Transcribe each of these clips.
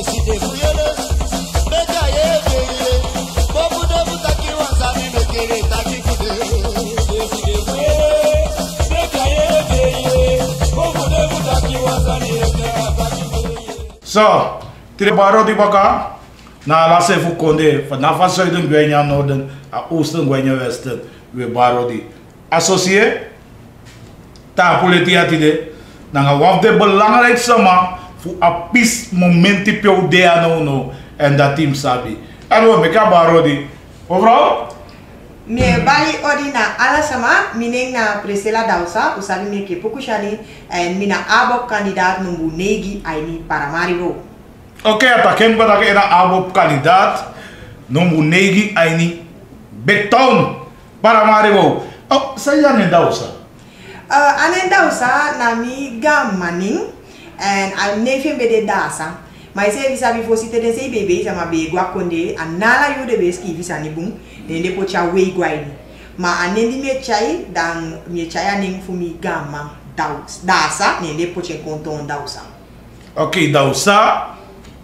So, tiri baro di baka na la sefu konde na van zuiden Guinea noorden a oosten Guinea westen we baro di associé ta politia tide na nga wafde belangrijk sama fu a pis momenti pio de no en dat team sabi alo meka baro di overal me bali odina ala sama mineng na presela dausa usabi me ke pokushani en mina abo kandidaat numbu negi aini Paramaribo. Oke, ataken pada ke era abo kandidaat numbu negi aini Beton Paramaribo. Oh, saya ne dausa. Anen dausa nami gamaning en al nefe bede dasa. Mas se visa bi fosi te dese bebe sama be gwa konde anala yo de beski visa ni bung nende po cha wei gwaini. Ma anendi me chai dan me chai aning fumi gama dasa nende po che konton dausa. Oke, dausa.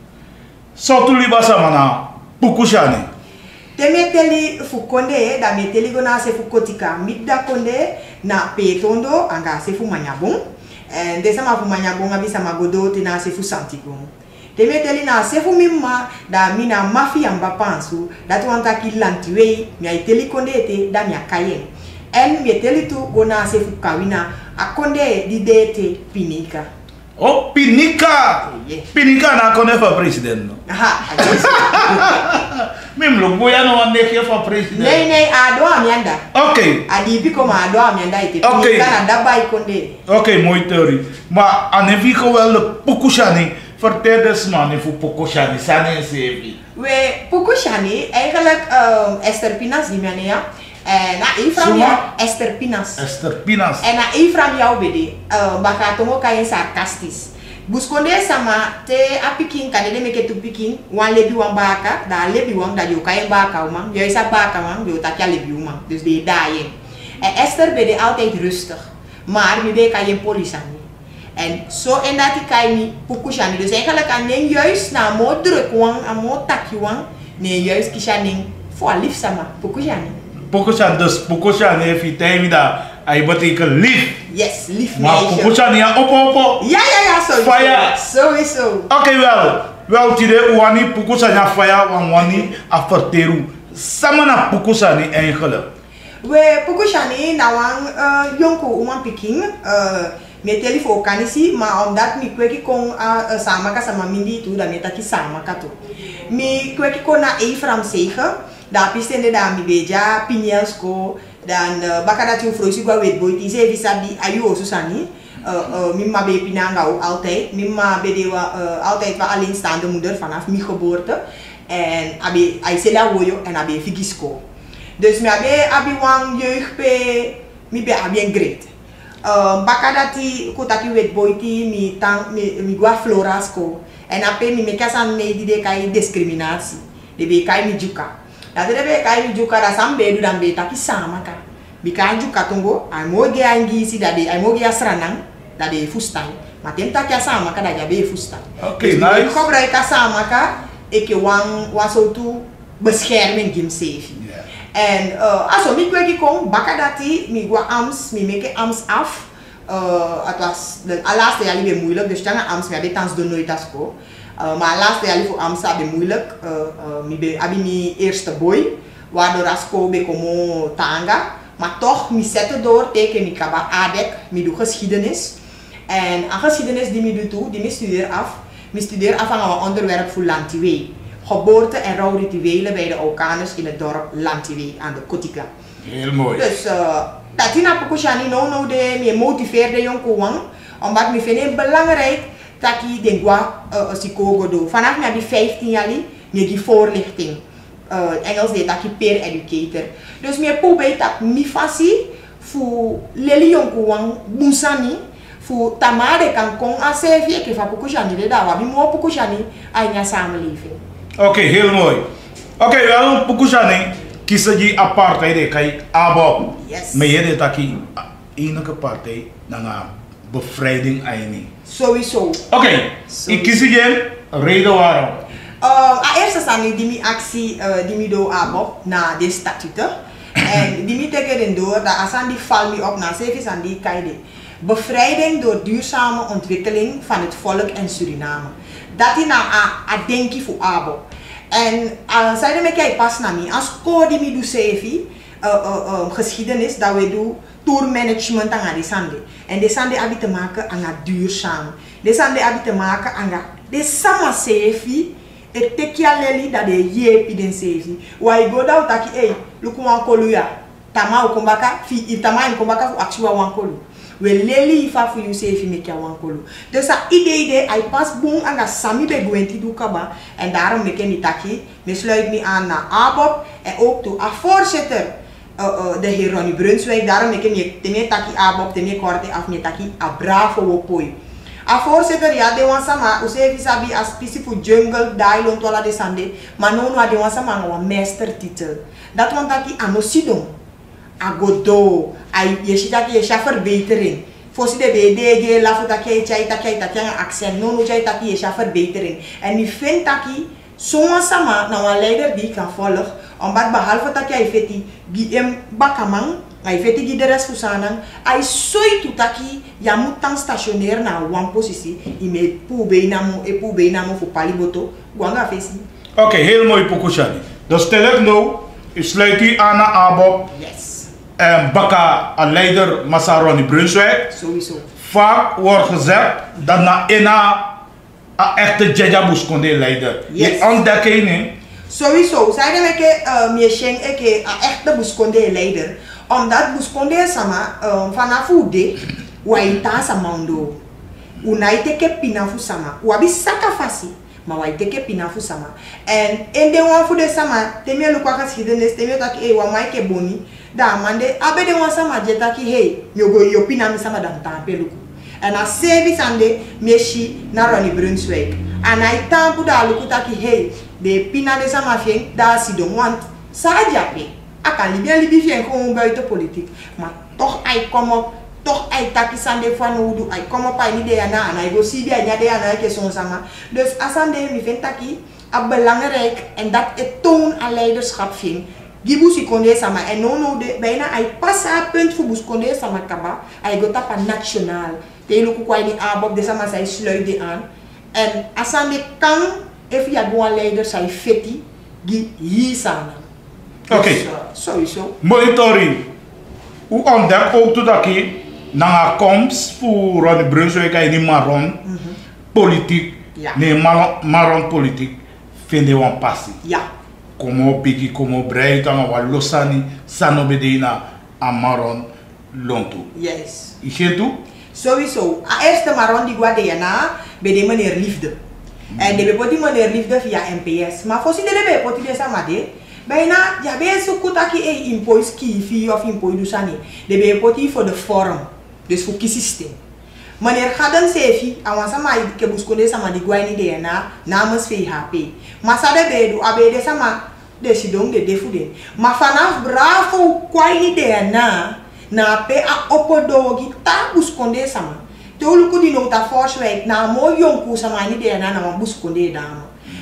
So tu libasa mana pukushani. Teme teli fukonde da me teli gona se fukotika midda konde na petondo anga se fu manyabung en desa ma fu manyabung abisa magodo tina se fu santigong. Teme teli na se fu mimma da mina mafia mbapansu da tu anta kilantiwe mi ai teli konde te da mi akayen en mi teli tu gona se fu kawina akonde di dete pinika. Oh, Pinika! Pinika na konde fa president no. Aha, Mim lo boya no ande ke fa president. Nee, ado amianda. Okay. Adi biko ma ado amianda ite. Okay. Pinika na dabai konde. Okay, mooi theorie. Maar aneviko wel de Pukushani. Vertel eens man, even Pukushani. Sane sevi. We Pukushani eigenlijk Esther Pinas die mene ja. En na Ifram ya Esther Pinas. Esther Pinas. En na Ifram ya bede. Baka tongo kayen sarcastis. Buskonde sama te apiking kanede meke tu piking wan lebi wan baka da lebi wan da yo kayen baka man. Yo isa baka man, yo takja lebi man. Dus de daaien. En Esther bede altijd rustig. Maar mi be kayen polisani. En zo en dat ik kan niet Pukushani. Dus eigenlijk aan den juist na mo druk wang, aan mo takje wang, nee juist kishaning voor lief sama Pukushani. Pukushani, dus Pukushani heeft je tijd daar. Hij betekent lief. Yes, lief maar meisje. Pukushani ja opo. Ja, sowieso. Fire. Sowieso. Oké, wel tide wani Pukushani ja fire wani aferteru. Sama na Pukushani eigenlijk. We Pukushani na wang jonko uman piking. Me telefo kanisi maar omdat mi kweki kon sama ka sama mindi tu da meta ki sama ka tu mi kweki kon na Efram Zegen da pistende da mi beja Pinelsko dan bakada tu froisi gwa wet boy ti se visabi ayu osusani mimma be pinanga altijd mimma be de altijd wa alleenstaande moeder vanaf mi geboorte en abi ai sela woyo en abi figisko dus mi abi wang jeugd pe mi be abi en great bakadati kutaki wet boyti mi gua florasko en ape mi mekasan me di kai discriminatie de be kai mi juka da de be kai mi juka da sambe du dambe taki sama ka bi kai juka tongo ai moge angi si da de ai moge asranang da de fustan matem taki sama ka da ja be fustan. Okay, nice. Ko brai ka sama ka eke wang waso tu bescherming gim safe. En also mi kweki kon bakadati mi gwa AMS mi meke AMS af. Het was de laatste jaar weer moeilijk, dus jangan AMS mi abe tans do nooit asko. Maar laatste jaar voor AMS abe moeilijk. Abi mi eerste boy, waardoor asko be como tanga. Maar toch mi zette door teken mi kaba adek mi doe geschiedenis. En aan geschiedenis die mi doe toe, die mi studeer af. Mi studeer af aan een onderwerp voor Lantiwe. Geboorte en rouwrituelen bij de Aukaners in het dorp Lantiwe aan de Kotika. Heel mooi. Dus dat is nou Pukushani no de me motiveerde jonko omdat me vind het belangrijk dat ik denk wat psycholoog doe. Vanaf mijn 15 jaar me die voorlichting. Engels deed dat ik peer educator. Dus me probeer dat mi fasi voor leli jonko busani voor tamade kan kon asevie ke van Pukushani de daar wat mo Pukushani aan je samenleving. Oké, heel mooi. Oké, wel Pukushani kiezen die apartheid de kai abo. Yes. Maar je dat die enige partij na bevrijding aini. Sowieso. Oké, ik kies je Reden waarom? Eerst sani die mi actie die mi do abo na de statuten. En die mi tekenen door dat asan die val mi op na service aan die kaide. Bevrijding door duurzame ontwikkeling van het volk in Suriname. Dat is nou a denki voor abo. En zeiden me kijk pas na mi. Als ko die mi do sevi geschiedenis dat we doen tourmanagement aan de sande. En de sande hebben te maken aan duurzaam. De sande hebben te maken aan de sama sevi. Het tekia leli dat de yepi den sevi. Why go down taki hey luku wankolu ya. Tama ukombaka fi tama ukombaka fu actuwa wankolu. We leli ifa fu you sevi mekia wankolu. Dus dat idee ay pas boom anga sami be gwenti du kaba. En daarom meken die taki. Me sluit me aan naar ABOP en ook toe a voorzitter. De heer Ronnie Brunswijk, daarom ik me taki ABOP, me korte af me taki a bravo wopoi. A voorzitter ja de wansama usevi sabi a specific jungle dailon tola de sande, maar no de wansama een meestertitel. Dat want taki anosidon, a godo, ai yeshitaki yesha verbetering. Fosi de BDG la futaki chai taki accent, no chai taki yesha verbetering. En ik vind taki zo'n sama na een leider die kan volgen, omdat behalve dat jij feti die bakamang, hij feti die de rest fusanan, hij soi tutaki ya moet dan stationair na one positie, ime pu beinamo voor paliboto, guanga fesi. Oké, heel mooi Pokushani. Dus stel ik nou, ik sluit u aan naar ABOP. Yes. En Baka, een leider Ronnie Brunswijk. Sowieso. Vaak wordt gezegd dat na ena een echte Jaja Buskonde leider. Yes. Je ontdekking. Sowieso, zeiden we dat een echte Buskonde leider. Omdat Buskonde sama vanaf ude, waita sama undo. Unaite ke pinafu sama. Wabi sakafasi, maar waite ke pinafu sama. En in de wan voor de sama, temie lukwa geschiedenis, temie taki wamai ke boni. Da mande, abe de wan sama jetaki hey, yo pinami sama dan tampe luku. En als service aan de meshi naar Ronnie Brunswijk. En hij tampu da lukutaki hey, de pina de samafien daar si don want sajape. Akan libi fien gewoon buiten politiek. Maar toch hij kom op, toch hij taki sande van hoe hij kom op hij niet de na en hij go si dia de na ke son sama. Dus asande mi vind taki a belangrijk en dat het toon aan leiderschap vind. Gibusi konde sama en no de bijna hij passa punt voor bus konde sama kaba. Hij go tapa nationaal. Te luku kwa ni ABOP de sama zij sluit die aan. En asande kan even ja gewoon leider zij feti gi hier sana. Oké. Sowieso. Monitoring. Hoe ontdek ook dat je na komst voor Ronnie Brunswijk en die Maron politiek, nee Maron politiek vinden we een passie. Ja. Como piki, como brei, dan wat losani, sano bedena a Maron lontu. Yes. Is je toe? Sowieso. A eerste Maron die gwa de na bij de meneer Liefde. En de bepoti meneer Liefde via NPS. Maar voor de bepoti de samade. Bijna, ja, ben je zo goed dat je impoi skifi of impoi dusani. De bepoti voor de forum. Dus voor kiesysteem. Meneer Gaden Sefi, awan sama ke buskonde sama di gwa ni de na namens VHP. Maar sa de bedu abede sama decidong de defude. Maar vanaf bravo kwai ni de na pe a opodogi ta buskonde sama. Tolu di no ta Forswijk na mo yonku sama ni de na buskonde dama.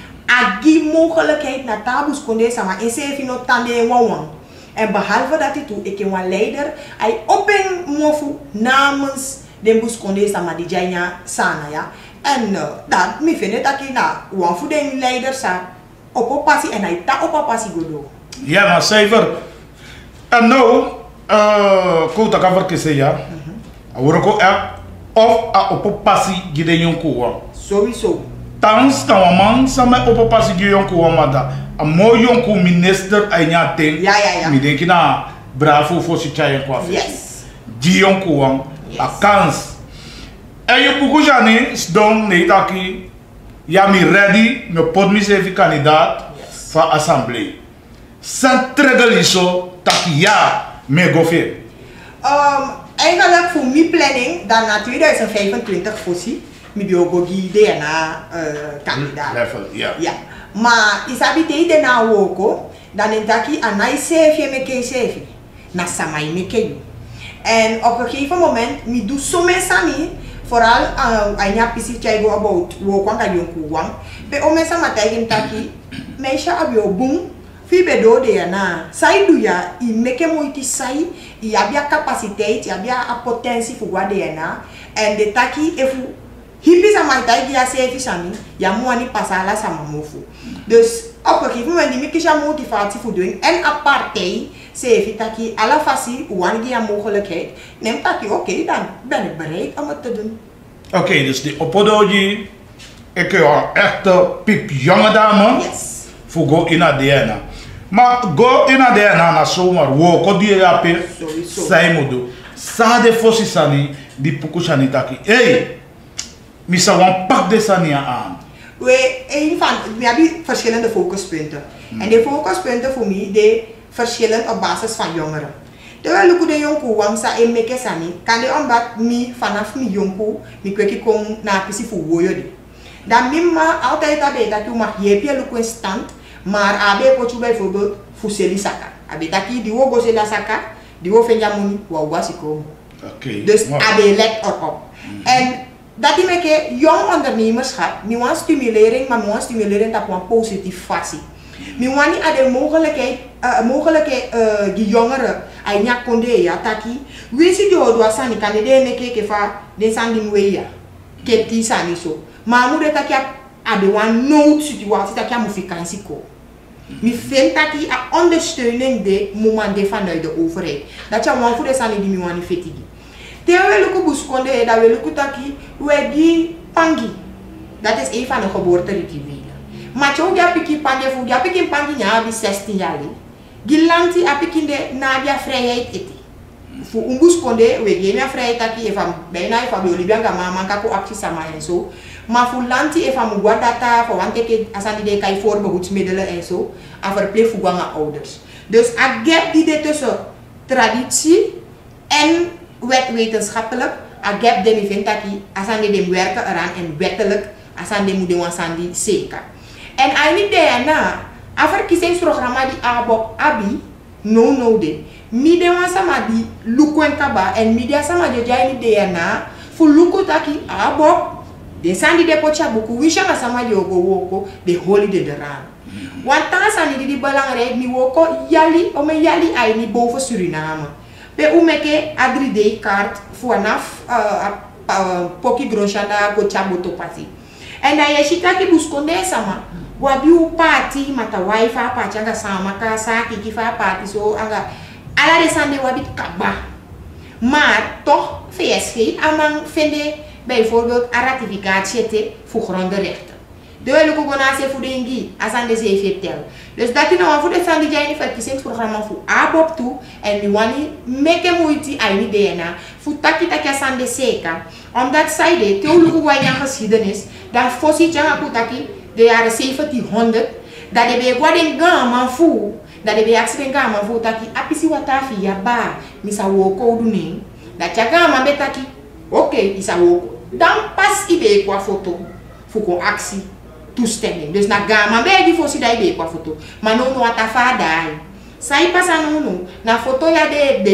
Agi mogelijkheid na ta buskonde sama en Sefi no tande wawan. En behalve dat hij toe, ik ben een leider, hij open mofu namens de buskonde sama di janya sana ya. En dat me vind dat ik na wan voor de leider sa op passie en hij ta op passie godo. Ja, maar cijfer. En nou, kouta kan verkiezen ja. Awuroko of op passie gide yonko. Sowieso. Tans kan een man samen op passie gide yonko mada. Een mooi yonko minister en ja ting. Ja. Mi denk na bravo voor si chayen kwa. Yes. Di yonko a kans. En je Pukujani sdom nee taki. Ja mi ready, me pot mi sevi kandidaat van assemblée. San tregeliso taki ja me gofe. Eigenlijk voor mijn planning dan na 2025 voorzien. Mi biogogi de na kandidaat. Level, ja. Ja. Maar isabi de na woko dan in taki anai sefi me ke sefi. Na samai me ke you. En op een gegeven moment mi doe so me sami. Vooral anya pisi chaigo about wo kwanga yonku wang Pe o mesa matay taki meisha abio boom fi bedo de na sai do ya I meke moiti sai I abia capaciteit abia a potentie fu guade na and de taki efu hippie sama tai dia sefi sami ya muani pasala sama mofu dus op een gegeven moment die mikisha motivatie voor doen en apartheid sefi taki ala fasi wangi ya mogelijkheid neem taki oké, dan ben ik bereid om het te doen. Oké, dus die opodoji ik ja echte piep jonge dame voor go in ADN. Maar go in ADN na zomaar wo ko die ya pe sai modo sa de fosi sani die pukushani taki hey misa wan pak de sania aan. We hebben verschillende focuspunten. En die focuspunten voor mij die verschillen op basis van jongeren. Terwijl ik de jongen wangsa en meke sani, kan de omdat mi vanaf mi jongen mi kweki kom na pisi voor woyodi. Dan mimma altijd abe dat je mag jepje luku stand, maar abe pochu bijvoorbeeld fuseli saka. Abe taki die wo gosela saka, die wo fenjamuni wa wasiko. Dus abe let op. En dat die meke jong ondernemerschap, mi want stimulering, maar mi want stimulering op een positief fasie. Mi want niet aan de mogelijkheid die jongeren aïnia konde ya taki. We si jo do asani kan de meke kefa de sandi mweya. Keti sani so. Maar moet taki aan de one nood situatie taki aan vakantie ko. Mi vind taki a ondersteuning de moment de vanuit de overheid. Dat je want voor de sani die mi want niet fetigi. Terwijl we buskonde dat we lukken taki we die pangi. Dat is een van de geboorterituelen. Maar je ook piki pangi voor je piki pangi ja bij 16 jaar. Gilanti apiki de nadia vrijheid eti. Voor buskonde we geen vrijheid taki even bijna even bij Olivia mama kako actie sama en zo. Maar voor lanti even moet data voor want ik asandi de kai voorbehoedsmiddelen en zo. En verplicht voor wange ouders. Dus a gap die de tussen traditie en wetenschappelijk, a gap de mi vindt dat asande dem werken eraan en wettelijk asande moet de wansandi zeker. En aan die na, a verkiezingsprogramma die abop abi no de, mi de wansama die lukwen kaba en media sama de jai ni de na, fu luku taki abop, de sandi de pocha buku wisha sama de ogo woko de holiday de ran. Want dan sandi die belangrijk mi woko yali o me yali ai ni boven Suriname. Pe umeke a 3D kaart vanaf poki gronchanda ko chaboto pati. En dan je shitaki buskonde sama. Wabi u party mata wifi pachanga sama ka saki kifa party so anga ala desande wabi kaba. Maar toch VSG amang vende bijvoorbeeld a ratificatie voor grondenrechten. De wil ook gaan voor de ingi asan de zeef tel. Dus dat je nou voor de van die jaren verkiezingsprogramma voor ABOP toe en nu wanneer meke moeite aan die DNA voor taki asan de zeker. Omdat zij de theologie wijze geschiedenis dan voorziet je aan taki de jaren 1700 dat de bij wat een gamma voor dat de bij accident gamma voor taki apisi watafi ya ba misa woko doen dat je gamma betaki oké isa woko dan pas ibe kwa foto voor actie toestemming. Dus na gama begi fosi dai be kwa foto. Maar no atafa dai. Sai pasa no na foto ya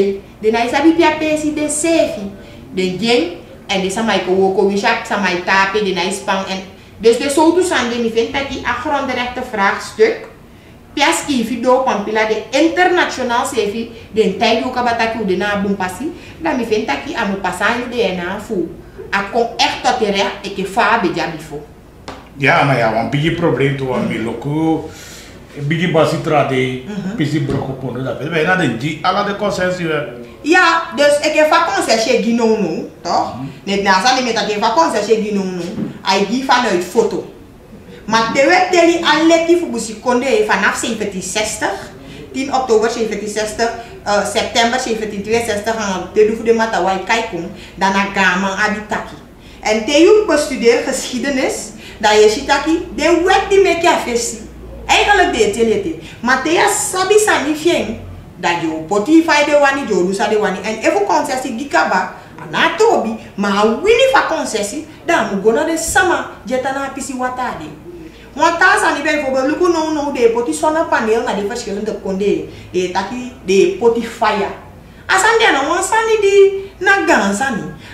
de na isabi pia pesi de sefi. De gen en de samai ko woko wishak samai tape de na ispang en dus de so to sande mi vindt dat die grondrechten vraagstuk piaski video pampila de internationaal sefi de tijd ook abataki de na bumpasi dan mi vindt dat die amu pasani de na fu. A kon echt tot de recht ik fa be jabifo. Ja, maar ja, want bigi probleem toe aan mi loko, bigi basi trade, pisi broko pondo dat wij na de ala de consensus. Ja, dus ik heb vakantie genomen, toch? Net na zan met dat ik vakantie genomen, hij die vanuit foto. Maar de wet die aleti voor busi konde vanaf 1760, 10 oktober 1760, september 1762 gaan de doen voor de matawai kaikum, dan na gama abitaki. En te je bestudeer geschiedenis. Dat je ziet dat de wet die met je versie. Eigenlijk deed je het. Maar te je sabi sanifien dat je potify de wani, je lusa de wani. En even concessie gikaba, anatobi, maar winnie van concessie, dan moet je naar de sama, jetana pisi watade. Want als aan die bijvoorbeeld, luku no de poti zonder paneel naar de verschillende konde, de taki de potify. As aan die nou, as aan die na gansani.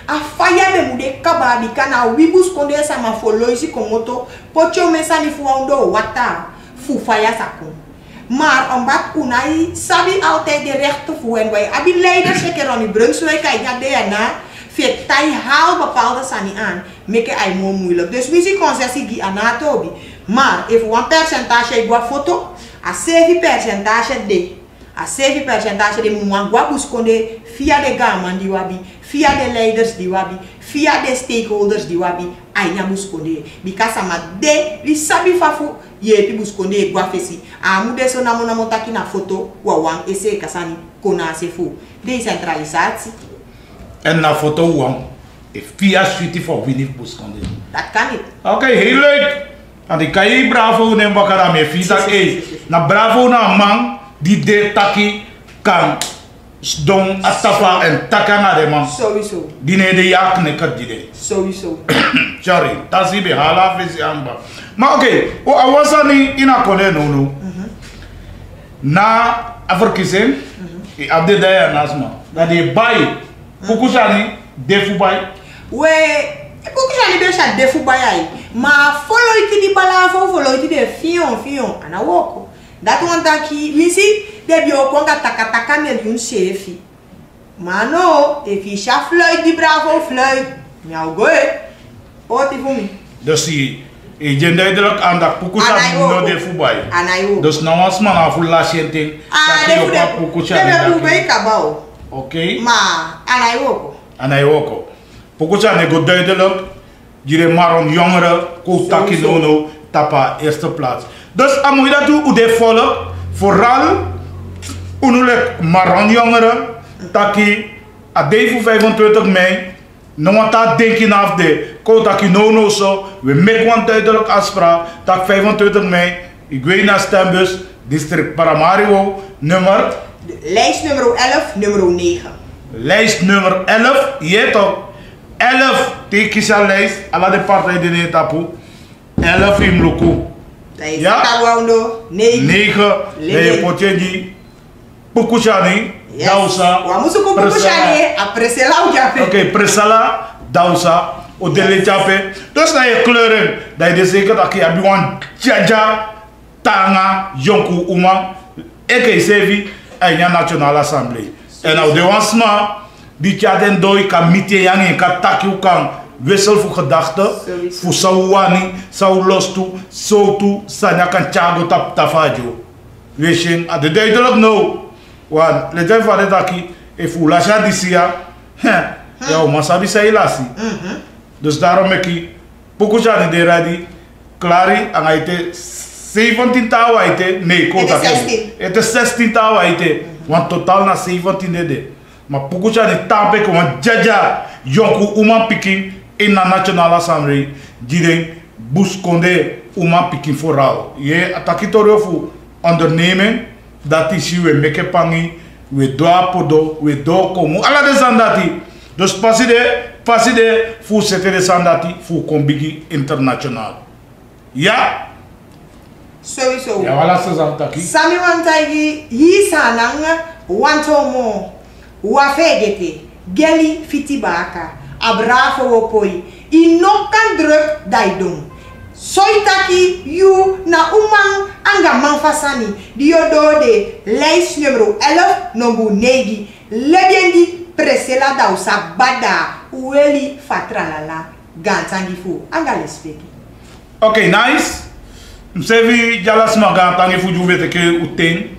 a faya be mude kaba bi kana wibus konde sama follow isi komoto pocho mesa ni fu ondo wata fu faya sakon. Maar omdat unai sabi altijd de rechten voor en wij abi leiders zeker aan die Brunswijk kijk naar DNA vetai haal bepaalde sani aan make ai mo moeilijk. Dus wie zie concessie gi anatobi. Maar if one percentage gua foto a 7% de a 7% de mwa buskonde via de gaman di wabi via de leiders di wabi via de stakeholders di wabi ai nya buskonde because ama de li sabi fafu ye pi buskonde gwa fesi amu de so namo taki na foto wa wan ese kasani kona sefu decentralisatie en na foto wan e via suite voor winning buskonde dat kan niet. Oké, heel leuk. En ik kan je bravo nemen bakara me visa na bravo na man die de taki kan don atafa en takana de man. Sowieso. Die ne de jak ne kat die. Sowieso. Sorry, dat is be hala visi amba. Maar oké, o awasa ni ina kone no. Na averkisen e abde daya nasma. Dat de bai. Kukusani defu bai. We kukusani be sha defu bai ai. Ma follow iti di balafo, follow iti de fion ana woko. Dat want aki misi de bio konga taka miljoen sefi. Mano, if je sha fluit die bravo fluit. Miau goe. Oti fumi. Dus die je duidelijk aan dat Pukusani no de fubai. Anayo. Dus nou als man af la senting. Dat je op Pukusani. Dat je fubai kabao. Oké. Ma anayo. Anayo. Pukusani go duidelijk. Jire maron jongeren ko taki nono tapa eerste plaats. Dus amoy dat u de volk vooral unulek maron jongeren taki a day voor 25 mei no wanta denken af de ko taki nono so we make one duidelijk afspraak dat 25 mei ik weet naar stembus district Paramaribo nummer lijst nummer 11 nummer 9. Lijst nummer 11 je toch 11 tekisa lijst ala de partij de netapu 11 in Mluku. Ja? 9 de potjeji Pukusani Dausa Oké, Presala Dausa o dele chape. Dus na je kleuren dat je zeker dat je hebt een jaja tanga jonku uma eke sevi en je Nationale Assemblée. En nou de wansma die tjaden doi kan mitie yang kan taki kan wissel voor gedachten voor sauwani sau lostu so tu sanya kan chago tap tafajo wishing at the duidelijk no want le dai fare taki e fu la jadisia ja o masabi sai lasi dus daarom ik Pukusani de radi klari angaite 17 tawa ite nee kota het is 16 tawa ite want totaal na 17 de maar Pukusani tape ko jaja yonku uma pikin in de Nationale Assemblée die buskonde uma pikin vooral. Je atakitorio voor onderneming dat is we meke pangi we doa podo we do komu ala de zandati. Dus paside voor sete de zandati voor kombigi internationaal. Ja. Sowieso. Ja wala se zandaki. Sami wantaigi hi sanang wantomo wafegete geli fitibaka. Abravo opoi. I no kan druk daidong. Soitaki you na umang anga manfasani. Diodo de lijst nummer 11 nummer 9. Legendi presela dausa bada. Ueli fatralala. Gantangi fu. Anga lespeki. Oké, nice. Msevi jalas magantangi fu juve ke uten.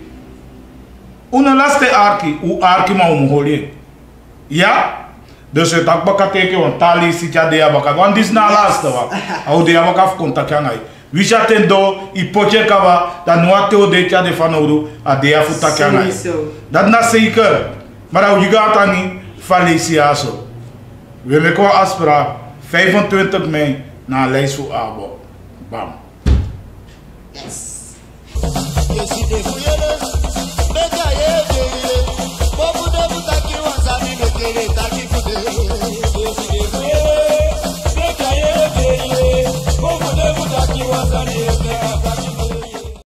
Una laste arki. U arki ma umuholi. Ja? Dus het ook bakateke want tali si ja de abaka want dis na laatste wa au de abaka contact ngai wisha tendo ipoche kava dan wate o de ja de fanoru a de afuta ngai dat na zeker maar au jiga tani faliciaso we me ko aspra 25 mei na lijst voor abo bam yes